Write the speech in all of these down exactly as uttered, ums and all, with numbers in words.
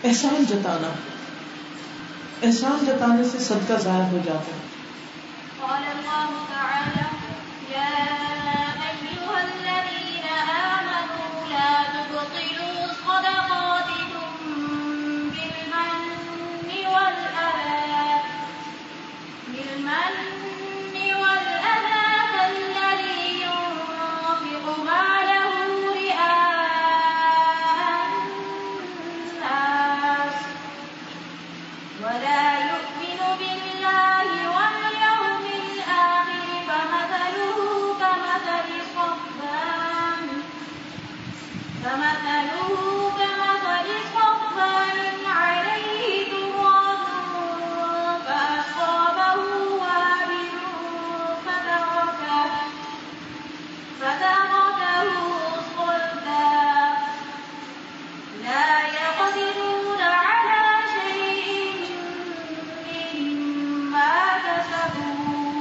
احسان جتانا، احسان جتانے سے صدقہ ضائع ہو جاتا ہے. قال اللہ تعالی یا ایھا الذین آمنوا لا تبطلوا صدقاتکم بالمن والأذى بالمن والأذى كالذی ينفق ماله رئاء الناس ولا يؤمن بالله واليوم الآخر فمثله كمثل صفوان فمثله كمثل صفوان عليه تراب فأصابه وابل فتركه فتركه صلدا لا يقدرون على شيء مما كسبوا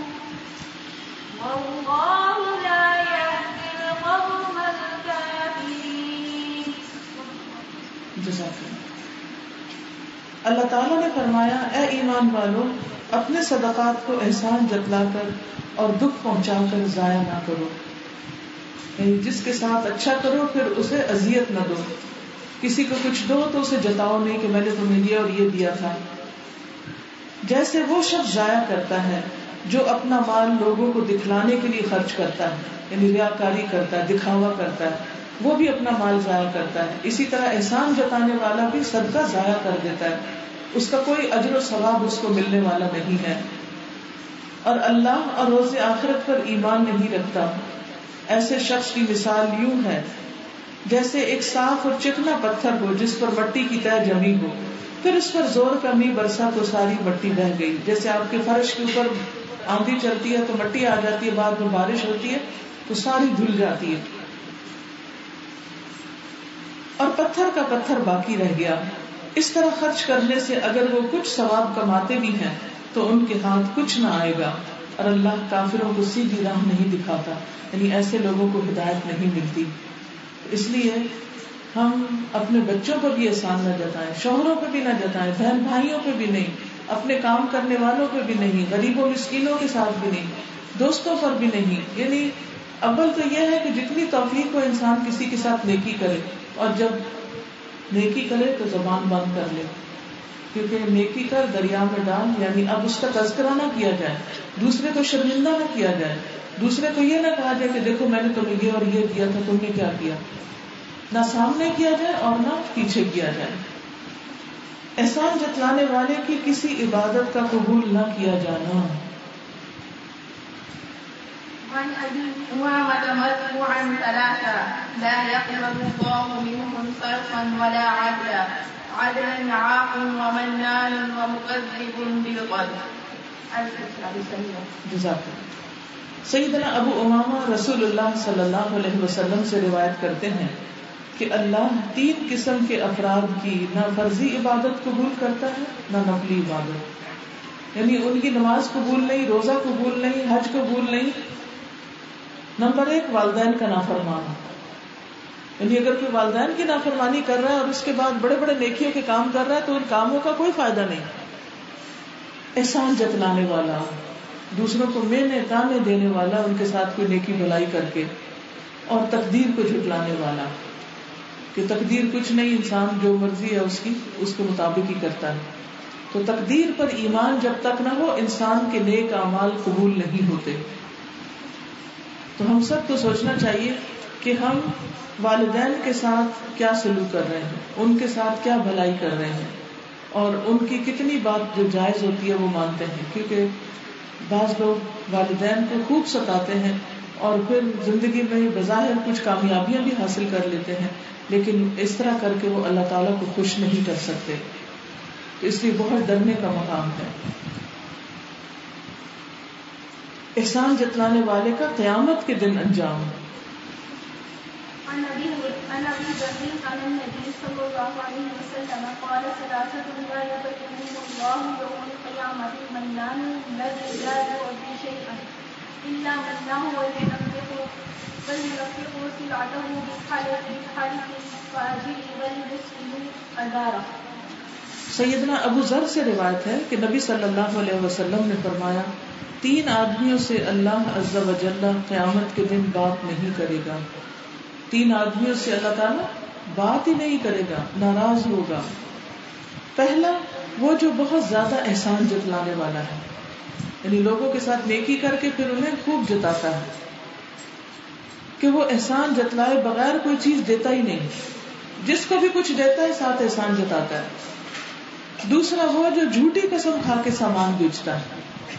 والله لا يهدي القوم الكافرين. جزاک اللہ. اللہ تعالیٰ نے فرمایا اے ایمان والو اپنے صدقات کو احسان جتلا کر اور دکھ پہنچا کر ضائع نہ کرو. یعنی جس کے ساتھ اچھا کرو پھر اسے اذیت نہ دو. کسی کو کچھ دو تو اسے جتاؤ نہیں کہ میں نے تمہیں یہ اور یہ دیا تھا. جیسے وہ شخص ضائع کرتا ہے جو اپنا مال لوگوں کو دکھلانے کے لیے خرچ کرتا ہے، یعنی ریاکاری کرتا ہے، دکھاوا کرتا ہے، وہ بھی اپنا مال ضائع کرتا ہے. اسی طرح احسان جتانے والا بھی صدقہ ضائع کر دیتا ہے، اس کا کوئی اجر و ثواب اس کو ملنے والا نہیں ہے، اور اللہ اور روز آخرت پر ایمان نہیں رکھتا. ایسے شخص کی مثال یوں ہے جیسے ایک صاف اور چکنا پتھر ہو جس پر مٹی کی تہ جمی ہو، پھر اس پر زور کا می برسا تو ساری مٹی بہہ گئی. جیسے آپ کے فرش کے اوپر آندھی چلتی ہے تو مٹی آ جاتی ہے، بعد میں بارش ہوتی ہے تو ساری دھل جاتی ہے اور پتھر کا پتھر باقی رہ گیا. اس طرح خرچ کرنے سے اگر وہ کچھ ثواب کماتے بھی ہیں تو ان کے ہاتھ کچھ نہ آئے گا، اور اللہ کافروں کو سیدھی راہ نہیں دکھاتا، یعنی ایسے لوگوں کو ہدایت نہیں ملتی. اس لیے ہم اپنے بچوں پر بھی احسان نہ جتائیں، شوہروں پہ بھی نہ جتائیں، بہن بھائیوں پہ بھی نہیں، اپنے کام کرنے والوں پہ بھی نہیں، غریبوں مسکینوں کے ساتھ بھی نہیں، دوستوں پر بھی نہیں. یعنی اول تو یہ ہے کہ جتنی توفیق ہو انسان کسی کے ساتھ نیکی کرے، اور جب نیکی کرے تو زبان بند کر لے، کیونکہ نیکی کر دریا میں ڈال، یعنی اب اس کا تذکرہ نہ کیا جائے، دوسرے کو شرمندہ نہ کیا جائے، دوسرے کو یہ نہ کہا جائے کہ دیکھو میں نے تمہیں یہ اور یہ دیا تھا، تم نے کیا کیا. نہ سامنے کیا جائے اور نہ پیچھے کیا جائے. احسان جتلانے والے کی کسی عبادت کا قبول نہ کیا جانا. وعن ابي امامه مرفوعا ثلاثه لا يقبل الله منهم صرفا ولا عدلا عدلا عاق ومنان ومكذب بالقدر. جزاک اللہ. سیدنا ابو امامہ رسول اللہ صلی اللہ علیہ وسلم سے روایت کرتے ہیں کہ اللہ تین قسم کے افراد کی نہ فرضی عبادت قبول کرتا ہے نہ نفلی عبادت. یعنی ان کی نماز قبول نہیں، روزہ قبول نہیں، حج قبول نہیں. نمبر ایک، والدین کا نافرمان. یعنی اگر کوئی والدین کی نافرمانی کر رہا ہے اور اس کے بعد بڑے بڑے نیکیوں کے کام کر رہا ہے تو ان کاموں کا کوئی فائدہ نہیں. احسان جتلانے والا، دوسروں کو مینے تانے دینے والا، ان کے ساتھ کوئی نیکی بھلائی کر کے، اور تقدیر کو جھٹلانے والا کہ تقدیر کچھ نہیں، انسان جو مرضی ہے اس کی اس کے مطابق ہی کرتا ہے. تو تقدیر پر ایمان جب تک نہ ہو انسان کے نیک اعمال قبول نہیں ہوتے. تو ہم سب کو سوچنا چاہیے کہ ہم والدین کے ساتھ کیا سلوک کر رہے ہیں، ان کے ساتھ کیا بھلائی کر رہے ہیں، اور ان کی کتنی بات جو جائز ہوتی ہے وہ مانتے ہیں. کیونکہ بعض لوگ والدین کو خوب ستاتے ہیں اور پھر زندگی میں بظاہر کچھ کامیابیاں بھی حاصل کر لیتے ہیں، لیکن اس طرح کر کے وہ اللہ تعالیٰ کو خوش نہیں کر سکتے. تو اس لیے بہت ڈرنے کا مقام ہے. احسان جتلانے والے کا قیامت کے دن انجام. عن ابي عن ابي ذر عن النبي صلى الله عليه وسلم قال ثلاثه لا يكلمهم الله يوم القيامه المنان الذي لا يؤدي شيئا الا منه وينفق فلينفق سلعته بالحلف بالحلف فاجر ولمسلم اداره. سیدنا ابو ذر سے روایت ہے کہ نبی صلی اللہ علیہ وسلم نے فرمایا تین آدمیوں سے اللہ عز و جل قیامت کے دن بات نہیں کرے گا. تین آدمیوں سے اللہ تعالیٰ بات ہی نہیں کرے گا، ناراض ہوگا. پہلا وہ جو بہت زیادہ احسان جتلانے والا ہے، یعنی لوگوں کے ساتھ نیکی کر کے پھر انہیں خوب جتاتا ہے کہ وہ احسان جتلائے بغیر کوئی چیز دیتا ہی نہیں، جس کو بھی کچھ دیتا ہے ساتھ احسان جتاتا ہے. دوسرا وہ جو جھوٹی قسم کھا کے سامان بیچتا ہے،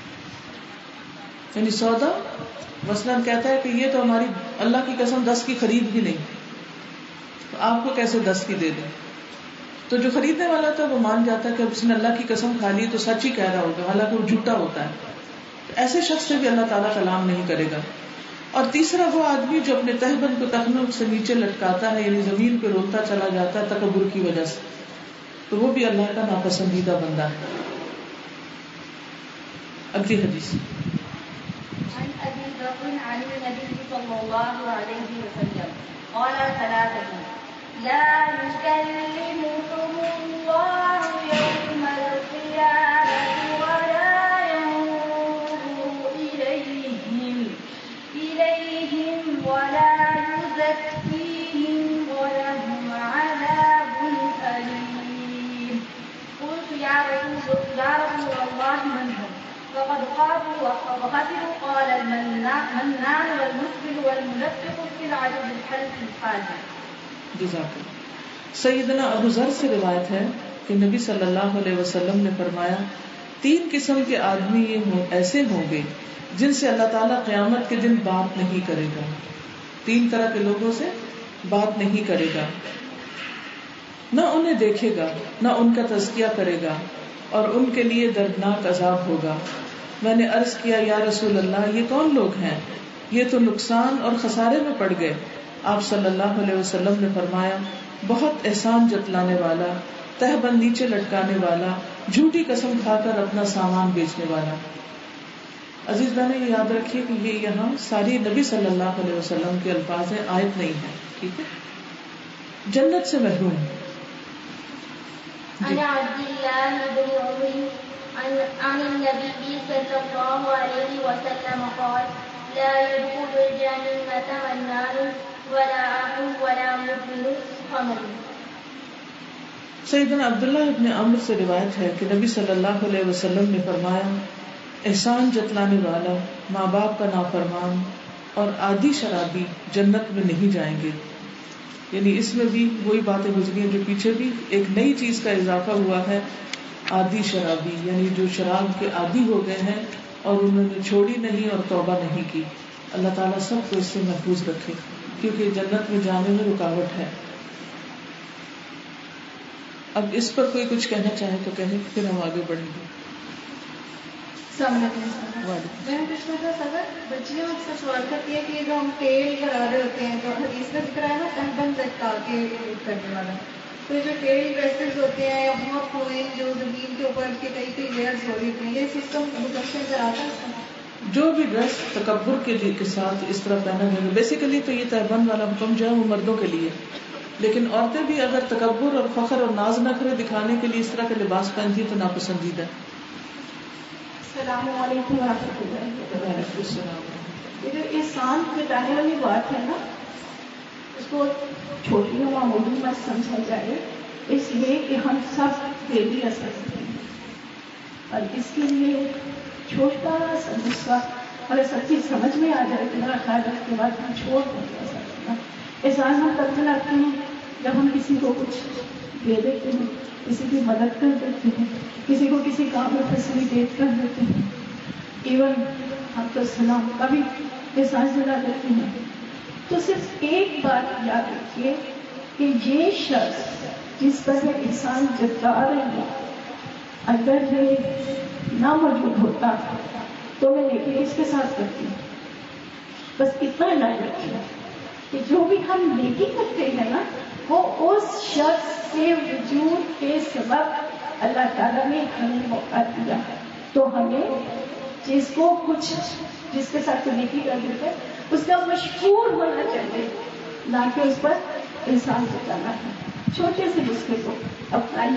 یعنی سودا مثلاً کہتا ہے کہ یہ تو ہماری اللہ کی قسم دس کی خرید بھی نہیں، تو آپ کو کیسے دس کی دے دیں. تو جو خریدنے والا تھا وہ مان جاتا ہے کہ اب اس نے اللہ کی قسم کھا لی تو سچ ہی کہہ رہا ہوگا، حالانکہ وہ جھوٹا ہوتا ہے. تو ایسے شخص سے بھی اللہ تعالیٰ کلام نہیں کرے گا. اور تیسرا وہ آدمی جو اپنے تہبند کو تخنوں سے نیچے لٹکاتا ہے، یعنی زمین پہ رولتا چلا جاتا ہے تکبر کی وجہ سے، تو وہ بھی اللہ کا ناپسندیدہ بندہ ہے. اگلی حدیث عن ابي بكر عن النبي صلى الله عليه وسلم قال ثلاثة لا يكلمهم الله يوم القيامة ولا ينظر إليهم إليهم ولا يزكيهم ولهم عذاب أليم. قلت يا رسول يا رسول الله من هم؟ فقد خافوا وخسروا. قال المنان والمسبل والمنفق في العدد الحلف الحاجة. جزاک اللہ. سیدنا ابو ذر سے روایت ہے کہ نبی صلی اللہ علیہ وسلم نے فرمایا تین قسم کے آدمی یہ ایسے ہوں گے جن سے اللہ تعالیٰ قیامت کے دن بات نہیں کرے گا. تین طرح کے لوگوں سے بات نہیں کرے گا، نہ انہیں دیکھے گا، نہ ان کا تزکیہ کرے گا، اور ان کے لیے دردناک عذاب ہوگا. میں نے عرض کیا یا رسول اللہ یہ کون لوگ ہیں؟ یہ تو نقصان اور خسارے میں پڑ گئے. آپ صلی اللہ علیہ وسلم نے فرمایا بہت احسان جتلانے والا، تہبند نیچے لٹکانے والا، جھوٹی قسم کھا کر اپنا سامان بیچنے والا. عزیز بہنیں یہ یاد رکھیے کہ یہ یہاں ساری نبی صلی اللہ علیہ وسلم کے الفاظ ہیں، آیت نہیں ہے. ٹھیک ہے، جنت سے محروم. عن عبد الله بن عمر عن عن النبي صلى الله عليه وسلم قال لا يدخل الجنة منان ولا عاق ولا مدمن خمر. سیدنا عبداللہ ابن عمر سے روایت ہے کہ نبی صلی اللہ علیہ وسلم نے فرمایا احسان جتلانے والا، ماں باپ کا نافرمان اور عادی شرابی جنت میں نہیں جائیں گے. یعنی اس میں بھی وہی باتیں گزری ہیں جو پیچھے بھی ایک نئی چیز کا اضافہ ہوا ہے، عادی شرابی، یعنی جو شراب کے عادی ہو گئے ہیں اور انہوں نے چھوڑی نہیں اور توبہ نہیں کی. اللہ تعالیٰ سب کو اس سے محفوظ رکھے کیونکہ جنت میں جانے میں رکاوٹ ہے. اب اس پر کوئی کچھ کہنا چاہے تو کہیں، پھر ہم آگے بڑھیں گے. میں پوچھنا تھا سر، بچیاں اکثر سوال کرتی ہے کہ جو ہم تیل کرا رہے ہوتے ہیں تو حدیث میں ذکر ہے نا تہبند لٹکا کے کرنے والا، تو جو ٹیل ڈریسز ہوتے ہیں یا بہت ہوئے جو زمین کے اوپر کے کئی کئی لیئرز ہو رہی ہوتی ہیں، یہ سسٹم مدشن سے آتا ہے؟ جو بھی ڈریس تکبر کے لیے کے ساتھ اس طرح پہنا جائے گا، بیسیکلی تو یہ تہبند والا حکم جو ہے وہ مردوں کے لیے، لیکن عورتیں بھی اگر تکبر اور فخر اور ناز نخرے دکھانے کے لیے اس طرح کا لباس پہنتی تو ناپسندیدہ. السلام علیکم ورحمۃ اللہ وبرکاتہ. یہ جو احسان جتانے والی بات ہے نا، اس کو چھوٹی و معمولی مت سمجھا جائے، اس لیے کہ ہم سب ڈیلی اثر کرتے ہیں اور اس کے لیے چھوٹا سا نسخہ اگر سب چیز سمجھ میں آ جائے تو میرا خیال ہے اس کے بعد ہم چھوڑ دیں گے ایسا کرنا. احسان ہم تب چلاتے ہیں جب ہم کسی کو کچھ دے دیتے ہیں، کسی کی مدد کر دیتے ہیں، کسی کو کسی کام میں فیسیلیٹیٹ کر دیتے ہیں، ایون ہم تو سلام کا بھی احسان جلا دیتے ہیں. تو صرف ایک بات یاد رکھیے کہ یہ شخص جس پر میں احسان جتا رہی ہوں اگر یہ نہ موجود ہوتا تو میں نیکی اس کے ساتھ کرتی ہوں. بس اتنا یاد رکھیے کہ جو بھی ہم نیکی کرتے ہیں نا وہ اس شخص کے وجود کے سبب اللہ تعالیٰ نے ہمیں موقع دیا، تو ہمیں جس کو کچھ جس کے ساتھ نیکی کر دیتے ہیں اس کا مشکور ہونا چاہیے، نہ کہ اس پر احسان جتانا ہے. چھوٹے سے نسخے کو اپنائیے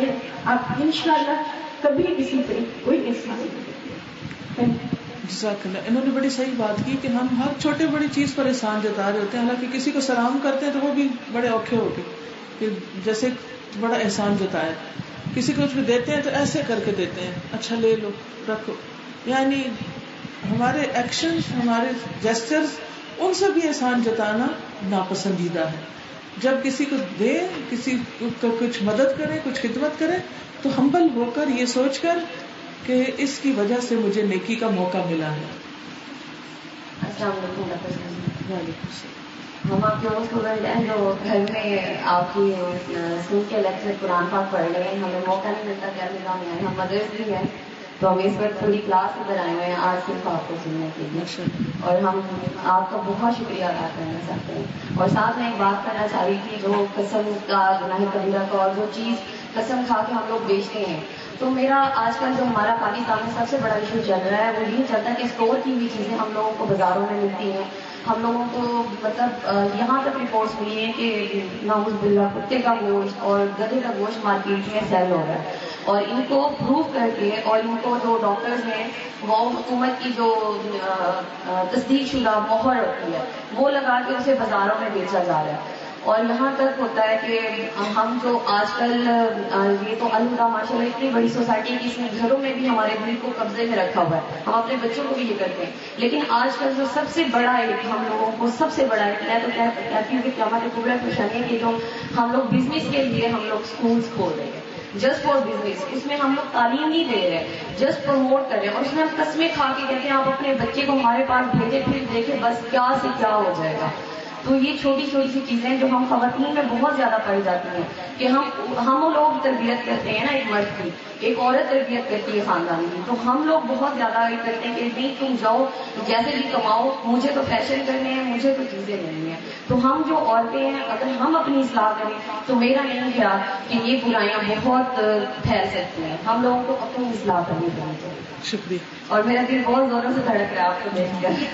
آپ انشاءاللہ کبھی کسی پہ کوئی احسان نہیں کرتے. جزاک اللہ. انہوں نے بڑی صحیح بات کی کہ ہم ہر چھوٹے بڑی چیز پر احسان جتا رہے ہوتے ہیں, حالانکہ کسی کو سلام کرتے ہیں تو وہ بھی بڑے اوکھے ہو کے کہ جیسے بڑا احسان جتایا. کسی کو کچھ دیتے ہیں تو ایسے کر کے دیتے ہیں, اچھا لے لو رکھو. یعنی ہمارے ایکشنز, ہمارے جیسچرز, ان سے بھی احسان جتانا ناپسندیدہ ہے. جب کسی کو دے, کسی کو کچھ مدد کرے, کچھ خدمت کرے, تو ہمبل ہو کر یہ سوچ کر کہ اس کی وجہ سے مجھے نیکی کا موقع ملا ہے. السلام علیکم ڈاکٹر صاحب. وعلیکم السلام. ہم آپ کے وہ اسٹوڈنٹ ہیں جو گھر میں آپ کی سن کے لیکچر قرآن پاک پڑھ رہے ہیں. ہمیں موقع نہیں ملتا گھر میں جانے آئے, ہم مدرس بھی ہیں, تو ہم اس وقت پوری کلاس ادھر آئے ہوئے ہیں آج صرف آپ کو سننے کے لیے, اور ہم آپ کا بہت شکریہ ادا کرنا چاہتے ہیں. اور ساتھ میں ایک بات کرنا چاہ رہی تھی, جو قسم کا گناہ کبیرہ کا اور جو چیز قسم کھا کے ہم لوگ بیچتے ہیں, تو میرا آج کل جو ہمارا پاکستان میں سب سے بڑا ایشو چل رہا ہے وہ یہ چلتا ہے کہ اسٹور کی ہوئی چیزیں ہم لوگوں کو بازاروں میں ملتی ہیں. ہم لوگوں کو مطلب یہاں تک رپورٹس ملی ہیں کہ نعوذ باللہ کتے کا گوشت اور گدھے کا گوشت مارکیٹ میں سیل ہو رہا ہے, اور ان کو پروو کر کے, اور ان کو جو ڈاکٹرز ہیں وہ حکومت کی جو تصدیق شدہ مہر ہوتی ہے وہ لگا کے اسے بازاروں میں بیچا جا رہا ہے. اور یہاں تک ہوتا ہے کہ ہم جو آج کل یہ تو الہدا ماشاء اللہ اتنی بڑی سوسائٹی ہے کہ اس نے گھروں میں بھی ہمارے دل کو قبضے میں رکھا ہوا ہے, ہم اپنے بچوں کو بھی یہ کرتے ہیں. لیکن آج کل جو سب سے بڑا ایک ہم لوگوں کو سب سے بڑا ایک میں تو کہتی ہوں کہ قیامت کبریٰ کی نشانی ہے کہ جو ہم لوگ بزنس کے لیے ہم لوگ اسکولس کھول رہے ہیں جسٹ فار بزنس. اس میں ہم لوگ تعلیم نہیں دے رہے, جسٹ پروموٹ کر رہے ہیں, اور اس میں ہم قسمیں کھا کے کہتے ہیں آپ اپنے بچے کو ہمارے پاس بھیجے, پھر دیکھیں بس کیا سے کیا ہو جائے گا. تو یہ چھوٹی چھوٹی سی چیزیں جو ہم خواتین میں بہت زیادہ پائی جاتی ہیں کہ ہم ہم لوگ تربیت کرتے ہیں نا, ایک مرد کی, ایک عورت تربیت کرتی ہے خاندان کی, تو ہم لوگ بہت زیادہ یہ کرتے ہیں کہ نہیں تم جاؤ جیسے بھی کماؤ, مجھے تو فیشن کرنے ہیں, مجھے تو چیزیں لینی ہیں. تو ہم جو عورتیں ہیں اگر ہم اپنی اصلاح کریں تو میرا نہیں خیال کہ یہ برائیاں بہت پھیل سکتی ہیں. ہم لوگوں کو اپنی اصلاح کرنی چاہیے. شکریہ. اور میرا دل بہت زوروں سے دھڑک رہا ہے آپ کو دیکھ کر.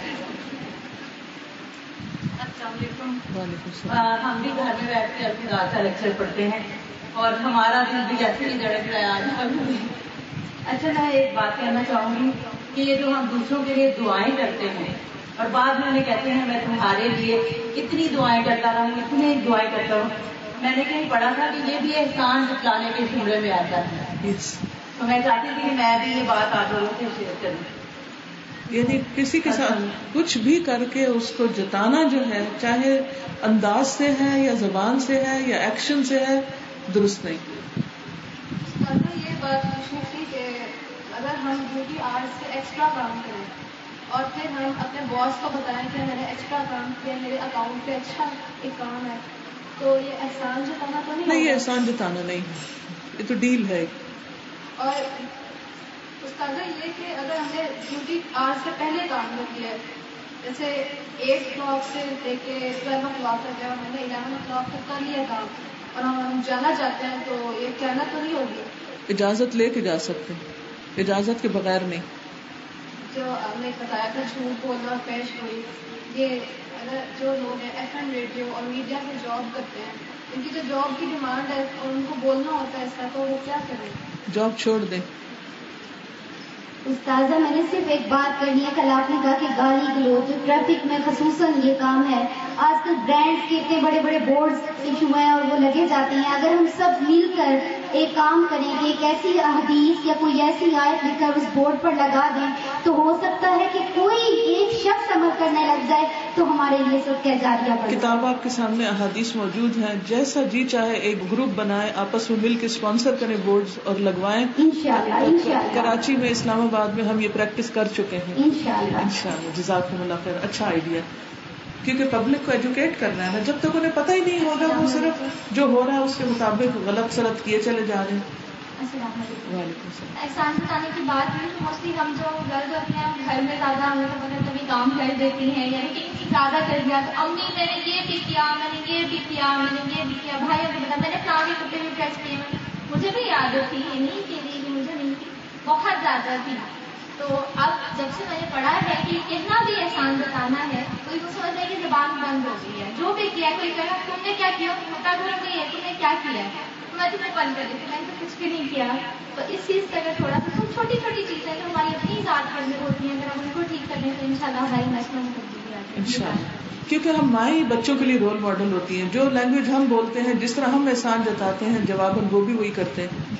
السلام علیکم. وعلیکم السلام. ہم بھی گھر میں بیٹھ کے الخدا کا لیکچر پڑھتے ہیں اور ہمارا دل بھی جیسے ہی دھڑک رہا ہے آج. اچھا میں ایک بات کہنا چاہوں گی کہ یہ جو ہم دوسروں کے لیے دعائیں کرتے ہیں اور بعد میں انہیں کہتے ہیں میں تمہارے لیے کتنی دعائیں کرتا رہا ہوں, اتنی دعائیں کرتا ہوں, میں نے کہیں پڑھا تھا کہ یہ بھی احسان جتلانے کے جملے میں آتا ہے. تو میں چاہتی تھی کہ میں بھی یہ بات آپ لوگوں سے شیئر کروں. یعنی کسی کے ساتھ کچھ بھی کر کے اس کو جتانا جو ہے, چاہے انداز سے ہے یا زبان سے ہے یا ایکشن سے ہے, درست نہیں. یہ بات پوچھنی تھی کہ اگر ہم ڈیوٹی آرز سے ایکسٹرا کام کریں اور پھر ہم اپنے باس کو بتائیں کہ میں نے ایکسٹرا کام کیا, میرے اکاؤنٹ پہ اچھا ایک کام ہے, تو یہ احسان جتانا تو نہیں؟ نہیں, یہ احسان جتانا نہیں, یہ تو ڈیل ہے. اور استاذہ یہ کہ اگر ہم نے ڈیوٹی آج سے پہلے کام کر کیا ہے, جیسے ایٹ او کلاک سے لے کے ٹویلو او کلاک تک ہے, میں نے الیون او کلاک تک کر لیا کام اور ہم جانا چاہتے ہیں, تو یہ کہنا تو نہیں ہوگی؟ اجازت لے کے جا سکتے ہیں, اجازت کے بغیر نہیں. جو آپ نے بتایا تھا جھوٹ بولنا پیش ہوئی, یہ اگر جو لوگ ہیں ایف ایم ریڈیو اور میڈیا میں جاب کرتے ہیں, ان کی جو جاب کی ڈیمانڈ ہے اور ان کو بولنا ہوتا ہے اس کا, تو وہ کیا کریں؟ جاب چھوڑ دیں. استاذہ میں نے صرف ایک بات کرنی ہے. کل آپ نے کہا کہ گالی گلوچ ٹریفک میں خصوصاً یہ کام ہے. آج کل برانڈ کے اتنے بڑے بڑے بورڈز ایشو ہیں اور وہ لگے جاتے ہیں. اگر ہم سب مل کر ایک کام کریں کہ ایک ایسی حدیث یا کوئی ایسی آیت لکھ کر اس بورڈ پر لگا دیں, تو ہو سکتا ہے کہ کوئی ایک شخص عمل کرنے لگ جائے تو ہمارے لیے سب کیا جاریہ بن جائے. کتاب آپ کے سامنے احادیث موجود ہیں, جیسا جی چاہے ایک گروپ بنائیں, آپس میں مل کے اسپانسر کریں بورڈز اور لگوائیں. انشاءاللہ انشاءاللہ کراچی میں, اسلام آباد میں ہم یہ پریکٹس کر چکے ہیں. انشاءاللہ انشاءاللہ. جزاکم اللہ خیر. اچھا آئیڈیا, کیونکہ پبلک کو ایجوکیٹ کرنا ہے نا. جب تک انہیں پتہ ہی نہیں ہوگا, وہ صرف جو ہو رہا ہے اس کے مطابق غلط سلط کیے چلے جا رہے ہیں. السلام علیکم. وعلیکم السلام. احسان جتانے کی بات ہوئی تو موسٹلی ہم جو گرد ہوتے ہیں گھر میں زیادہ ہمیں تو پتہ کبھی کام کر دیتی ہیں, یعنی کہ زیادہ کر دیا تو امی میں نے یہ بھی کیا, میں نے یہ بھی کیا, میں نے یہ بھی کیا, بھائی نے بتا میں نے فلاں کے کپڑے بھی پریس کیے. مجھے بھی عادت تھی, یہ نہیں کہ نہیں مجھے نہیں تھی, بہت زیادہ تھی. تو اب جب سے میں نے پڑھا ہے کہ کتنا بھی احسان جتانا ہے, کوئی کو سمجھتا ہے کہ زبان بند ہو گئی ہے, جو بھی کیا کوئی کہا تم نے کیا کیا, پتا کرو نہیں ہے تم نے کیا کیا ہے. میں تمہیں پن کر رہی تھی، میں نے کچھ بھی نہیں کیا. تو اس چیز کا اگر تھوڑا سا چھوٹی چھوٹی چیزیں جو ہماری اپنی ذات پر میں ہوتی ہیں، اگر ہم ان کو ٹھیک کر لیں تو ان شاء اللہ ہماری نسلوں میں تبدیلی آتی ہے. انشاءاللہ. کیونکہ ہم مائیں ہی بچوں کے لیے رول ماڈل ہوتی ہیں. جو لینگویج ہم بولتے ہیں، جس طرح ہم احسان جتاتے ہیں، جواباً وہ بھی وہی کرتے ہیں.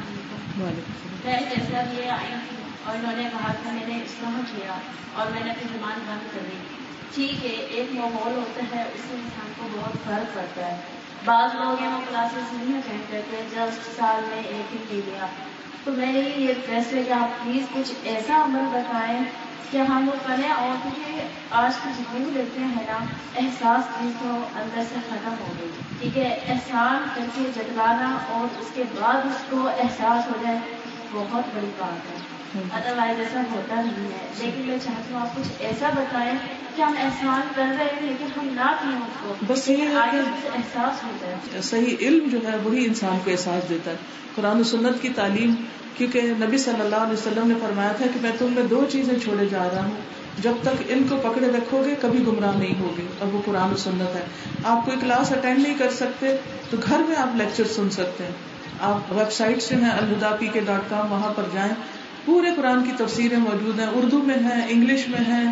میں جیسے اب یہ آئی اور انہوں نے کہا کہ میں نے اسلام کیا اور میں نے اپنی زبان بند کر دی. ٹھیک ہے، ایک ماحول ہوتا ہے، اس سے انسان کو بہت فرق پڑتا ہے. بعض لوگ ہیں وہ کلاسز نہیں اٹینڈ کرتے، جسٹ سال میں ایک ہی لے لیا. تو میں نے یہ ریکویسٹ ہے کہ آپ پلیز کچھ ایسا عمل بتائیں کہ ہم وہ کریں. اور کیونکہ آج کی جتنی لیتے ہیں نا، احساس چیز تو اندر سے ختم ہو گئی. ٹھیک ہے، احسان کر کے جتلانا اور اس کے بعد اس کو احساس ہو جائے، بہت بڑی بات ہے. ادر وائز ایسا ہوتا نہیں ہے. لیکن میں چاہتی ہوں آپ کچھ ایسا بتائیں کہ ہم احسان کر رہے ہیں لیکن ہم نہ کریں اس کو، بس یہ ہے آگے کہ سے احساس ہوتا ہے. صحیح علم جو ہے وہی انسان کو احساس دیتا ہے. قرآن و سنت کی تعلیم، کیونکہ نبی صلی اللہ علیہ وسلم نے فرمایا تھا کہ میں تم میں دو چیزیں چھوڑے جا رہا ہوں، جب تک ان کو پکڑے رکھو گے کبھی گمراہ نہیں ہوگے، اور وہ قرآن و سنت ہے. آپ کوئی کلاس اٹینڈ نہیں کر سکتے تو گھر میں آپ لیکچر سن سکتے ہیں. آپ ویب سائٹ سے ہیں الہدا پی کے ڈاٹ کام، وہاں پر جائیں، پورے قرآن کی تفسیریں موجود ہیں، اردو میں ہیں، انگلش میں ہیں،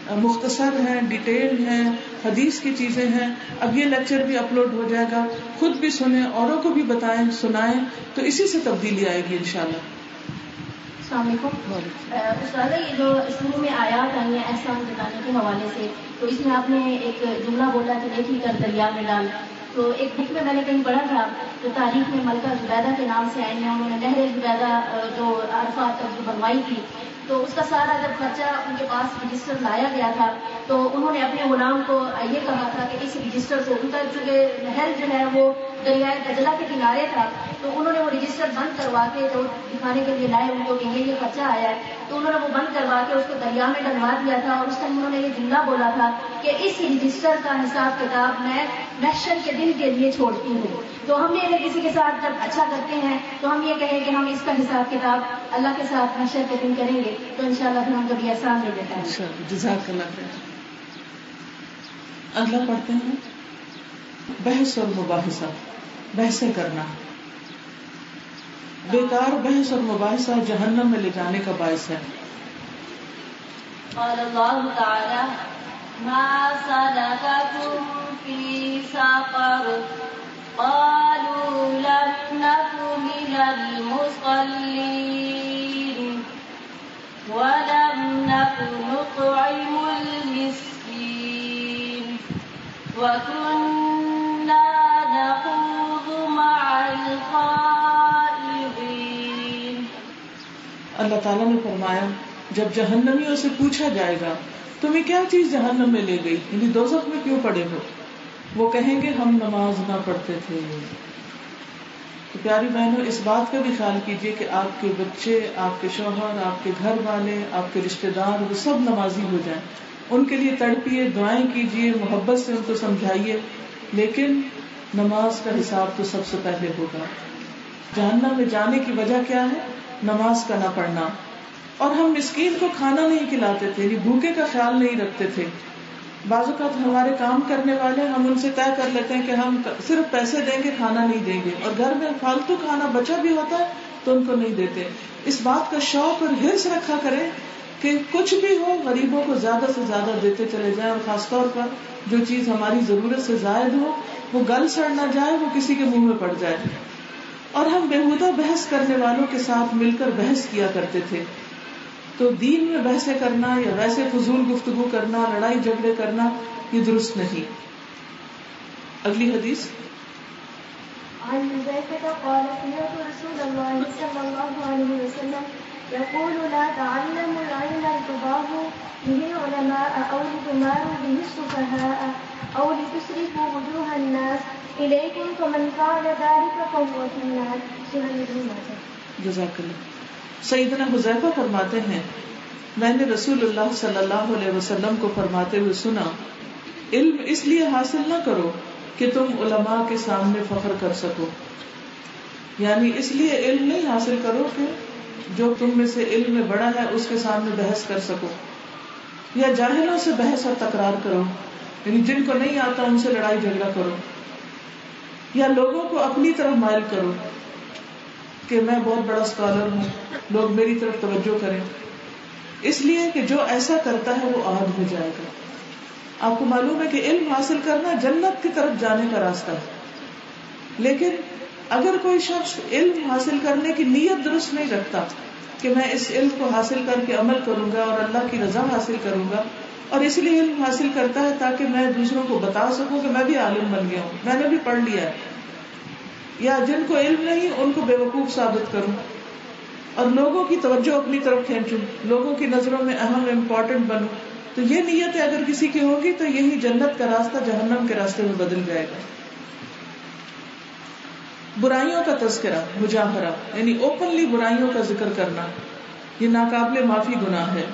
مختصر ہیں، ڈیٹیل ہیں، حدیث کی چیزیں ہیں. اب یہ لیکچر بھی اپلوڈ ہو جائے گا، خود بھی سنیں، اوروں کو بھی بتائیں، سنائیں، تو اسی سے تبدیلی آئے گی انشاءاللہ. السلام علیکم. استاذہ، یہ جو اسلام میں آیات آئی ہیں احسان جتانے کے حوالے سے، تو اس میں آپ نے ایک جملہ بولا کہ دیکھی کر دریا میں ڈال. تو ایک بک میں میں نے کہیں پڑھا تھا جو تاریخ میں ملکہ زبیدہ کے نام سے آئی ہیں، انہوں نے نہر زبیدہ جو عرفات تک جو بنوائی تھی، تو اس کا سارا جب خرچہ ان کے پاس رجسٹر لایا گیا تھا تو انہوں نے اپنے غلام کو یہ کہا تھا کہ اس رجسٹر کو، ان کا چونکہ نہر جو ہے وہ دریائے دجلہ کے کنارے تھا، تو انہوں نے وہ رجسٹر بند کروا کے جو دکھانے کے لیے لائے ان کو کہ یہ یہ خرچہ آیا ہے، تو انہوں نے وہ بند کروا کے اس کو دریا میں ڈلوا دیا تھا. اور اس ٹائم انہوں نے یہ جملہ بولا تھا کہ اس رجسٹر کا حساب کتاب میں محشر کے دن کے لیے چھوڑتی ہوں. تو ہم نے اگر کسی کے ساتھ جب اچھا کرتے ہیں تو ہم یہ کہیں کہ ہم اس کا حساب کتاب اللہ کے ساتھ محشر کے دن کریں گے، تو انشاءاللہ پھر ہم کبھی احسان نہیں دیتا ہے. جزاک اللہ خیر. اگلا پڑھتے ہیں بحث اور مباحثہ. بحثیں کرنا، بیکار بحث اور مباحثہ جہنم میں لے جانے کا باعث ہے. قال اللہ تعالی ما سلککم فی سقر قالوا لم نک من المصلین ولم نک نطعم المسکین وکننا نخوض مع الخائضین. اللہ تعالیٰ نے فرمایا جب جہنمیوں سے پوچھا جائے گا تمہیں کیا چیز جہنم میں لے گئی، یعنی دوزخ میں کیوں پڑے ہو، وہ کہیں گے ہم نماز نہ پڑھتے تھے. تو پیاری بہنوں، اس بات کا بھی خیال کیجئے کہ آپ کے بچے، آپ کے شوہر، آپ کے گھر والے، آپ کے رشتہ دار، وہ سب نمازی ہو جائیں. ان کے لیے تڑپیے، دعائیں کیجئے، محبت سے ان کو سمجھائیے، لیکن نماز کا حساب تو سب سے پہلے ہوگا. جہنم میں جانے کی وجہ کیا ہے؟ نماز کا نہ پڑھنا. اور ہم مسکین کو کھانا نہیں کھلاتے تھے، یعنی بھوکے کا خیال نہیں رکھتے تھے. بعض اوقات ہمارے کام کرنے والے، ہم ان سے طے کر لیتے ہیں کہ ہم صرف پیسے دیں گے، کھانا نہیں دیں گے، اور گھر میں فالتو کھانا بچا بھی ہوتا ہے تو ان کو نہیں دیتے. اس بات کا شوق اور حرص رکھا کریں کہ کچھ بھی ہو غریبوں کو زیادہ سے زیادہ دیتے چلے جائیں، اور خاص طور پر جو چیز ہماری ضرورت سے زائد ہو وہ گل سڑ نہ جائے، وہ کسی کے منہ میں پڑ جائے. اور ہم بےہودہ بحث کرنے والوں کے ساتھ مل کر بحث کیا کرتے تھے. تو دین میں بحثیں کرنا یا ویسے فضول گفتگو کرنا، لڑائی جھگڑے کرنا، یہ درست نہیں. اگلی حدیث عن حذيفة قال سمعت رسول الله صلى الله عليه وسلم يقول لا تعلموا العلم لتضاهوا به العلماء أو لتماروا به السفهاء أو لتسرفوا وجوه الناس إليكم فمن فعل ذلك فهو في النار. سنن ابن ماجہ. جزاک اللہ. سیدنا حذیفہ فرماتے ہیں میں نے رسول اللہ صلی اللہ علیہ وسلم کو فرماتے ہوئے سنا، علم اس لیے حاصل نہ کرو کہ تم علماء کے سامنے فخر کر سکو، یعنی اس لیے علم نہیں حاصل کرو کہ جو تم میں سے علم میں بڑا ہے اس کے سامنے بحث کر سکو، یا جاہلوں سے بحث اور تکرار کرو، یعنی جن کو نہیں آتا ان سے لڑائی جھگڑا کرو. یا لوگوں کو اپنی طرف مائل کرو کہ میں بہت بڑا اسکالر ہوں, لوگ میری طرف توجہ کریں, اس لیے کہ جو ایسا کرتا ہے وہ آگ ہو جائے گا. آپ کو معلوم ہے کہ علم حاصل کرنا جنت کی طرف جانے کا راستہ ہے, لیکن اگر کوئی شخص علم حاصل کرنے کی نیت درست نہیں رکھتا کہ میں اس علم کو حاصل کر کے عمل کروں گا اور اللہ کی رضا حاصل کروں گا, اور اس لیے علم حاصل کرتا ہے تاکہ میں دوسروں کو بتا سکوں کہ میں بھی عالم بن گیا ہوں, میں نے بھی پڑھ لیا ہے, یا جن کو علم نہیں ان کو بیوقوف ثابت کروں اور لوگوں کی توجہ اپنی طرف کھینچوں, لوگوں کی نظروں میں اہم امپورٹنٹ بنوں, تو یہ نیتیں اگر کسی کی ہوگی تو یہی جنت کا راستہ جہنم کے راستے میں بدل جائے گا. برائیوں کا تذکرہ, مجاہرہ یعنی اوپنلی برائیوں کا ذکر کرنا, یہ ناقابل معافی گناہ ہے.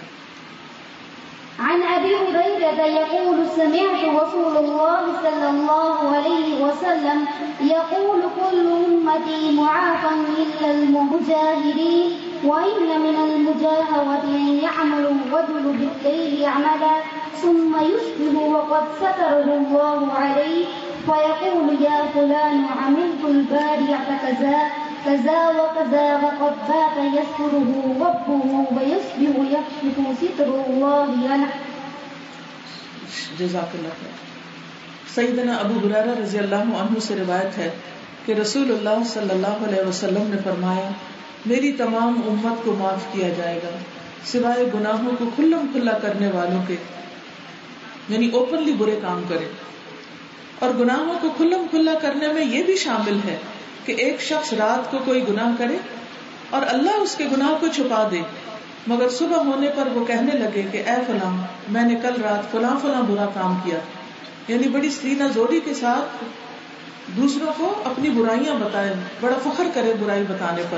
عن ابي هريره يقول سمعت رسول الله صلى الله عليه وسلم يقول كل امتي معافى الا المجاهرين وان من المجاهره ان يعمل الرجل بالليل عملا ثم يصبح وقد ستره الله عليه فيقول يا فلان عملت البارحه كذا كذا وكذا وقد بات يستره ربه ويصبح يكشف ستر الله عنه. جزاک اللہ خیر. سیدنا ابو ہریرہ رضی اللہ عنہ سے روایت ہے کہ رسول اللہ صلی اللہ علیہ وسلم نے فرمایا, میری تمام امت کو معاف کیا جائے گا سوائے گناہوں کو کھلم کھلا کرنے والوں کے, یعنی اوپنلی برے کام کرے. اور گناہوں کو کھلم کھلا کرنے میں یہ بھی شامل ہے کہ ایک شخص رات کو کوئی گناہ کرے اور اللہ اس کے گناہ کو چھپا دے, مگر صبح ہونے پر وہ کہنے لگے کہ اے فلاں میں نے کل رات فلاں فلاں برا کام کیا, یعنی بڑی سینہ زوری کے ساتھ دوسروں کو اپنی برائیاں بتائے, بڑا فخر کرے برائی بتانے پر.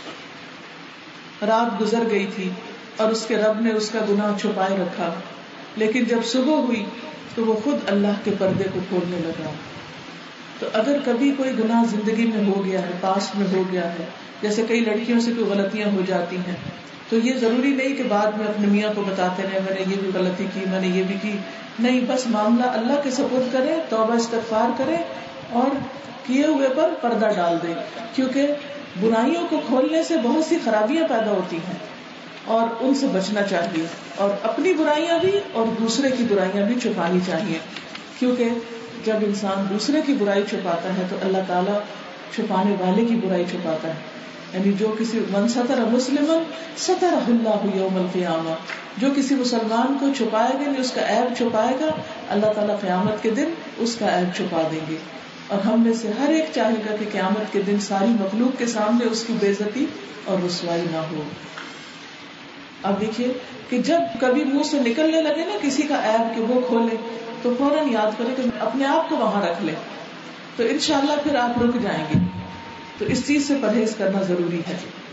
رات گزر گئی تھی اور اس کے رب نے اس کا گناہ چھپائے رکھا, لیکن جب صبح ہوئی تو وہ خود اللہ کے پردے کو کھولنے لگا. تو اگر کبھی کوئی گناہ زندگی میں ہو گیا ہے, پاس میں ہو گیا ہے, جیسے کئی لڑکیوں سے کوئی غلطیاں ہو جاتی ہیں, تو یہ ضروری نہیں کہ بعد میں اپنے میاں کو بتاتے رہے میں نے یہ بھی غلطی کی, میں نے یہ بھی کی. نہیں, بس معاملہ اللہ کے سپرد کریں, توبہ استغفار کریں اور کیے ہوئے پر پردہ ڈال دیں, کیونکہ برائیوں کو کھولنے سے بہت سی خرابیاں پیدا ہوتی ہیں اور ان سے بچنا چاہیے, اور اپنی برائیاں بھی اور دوسرے کی برائیاں بھی چھپانی چاہیے, کیونکہ جب انسان دوسرے کی برائی چھپاتا ہے تو اللہ تعالیٰ چھپانے والے کی برائی چھپاتا ہے. یعنی جو کسی من ستر مسلمن سترہ اللہ یوم القیامہ, جو کسی مسلمان کو چھپائے گا نہیں, اس کا عیب چھپائے گا, اللہ تعالیٰ قیامت کے دن اس کا عیب چھپا دیں گے. اور ہم میں سے ہر ایک چاہے گا کہ قیامت کے دن ساری مخلوق کے سامنے اس کی بے عزتی اور رسوائی نہ ہو. اب دیکھیے کہ جب کبھی منہ سے نکلنے لگے نا کسی کا عیب کہ وہ کھولے, تو فوراً یاد کرے کہ اپنے آپ کو وہاں رکھ لے, تو انشاءاللہ پھر آپ رک جائیں گے. تو اس چیز سے پرہیز کرنا ضروری ہے.